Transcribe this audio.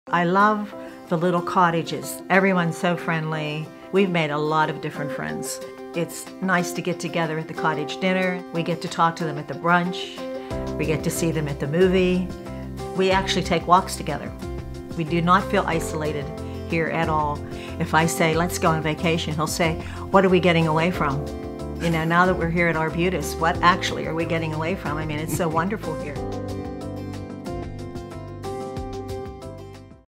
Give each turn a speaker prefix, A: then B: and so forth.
A: I love the little cottages. Everyone's so friendly. We've made a lot of different friends. It's nice to get together at the cottage dinner. We get to talk to them at the brunch. We get to see them at the movie. We actually take walks together. We do not feel isolated here at all. If I say, let's go on vacation, he'll say, what are we getting away from? You know, now that we're here at Arbutus, what actually are we getting away from? I mean, it's so wonderful here.